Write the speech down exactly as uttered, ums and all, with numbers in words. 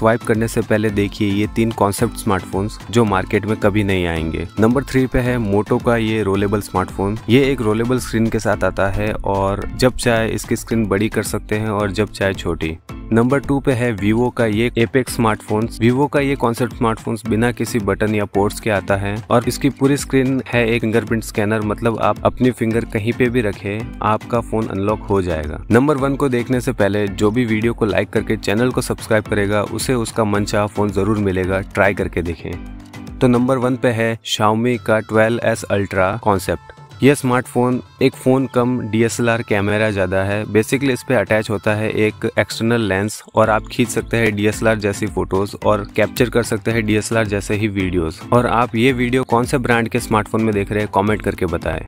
Swipe करने से पहले देखिए ये तीन कॉन्सेप्ट स्मार्टफोन्स जो मार्केट में कभी नहीं आएंगे। नंबर थ्री पे है मोटो का ये रोलेबल स्मार्टफोन। ये एक रोलेबल स्क्रीन के साथ आता है और जब चाहे इसकी स्क्रीन बड़ी कर सकते हैं और जब चाहे छोटी। नंबर टू पे है वीवो का ये एपेक्स स्मार्टफोन्स। वीवो का ये कॉन्सेप्ट स्मार्टफोन्स बिना किसी बटन या पोर्ट्स के आता है और इसकी पूरी स्क्रीन है एक फिंगरप्रिंट स्कैनर, मतलब आप अपनी फिंगर कहीं पे भी रखें आपका फोन अनलॉक हो जाएगा। नंबर वन को देखने से पहले जो भी वीडियो को लाइक करके चैनल को सब्सक्राइब करेगा उसे उसका मनचाहा फोन जरूर मिलेगा, ट्राई करके देखें। तो नंबर वन पे है Xiaomi का ट्वेल्व एस अल्ट्रा कॉन्सेप्ट। यह स्मार्टफोन एक फ़ोन कम D S L R camera ज़्यादा है। बेसिकली इस पे अटैच होता है एक एक्सटर्नल लेंस और आप खींच सकते हैं डी एस एल आर जैसी फोटोज़ और कैप्चर कर सकते हैं डी एस एल आर जैसे ही वीडियोस। और आप ये वीडियो कौन से ब्रांड के स्मार्टफोन में देख रहे हैं कमेंट करके बताएं।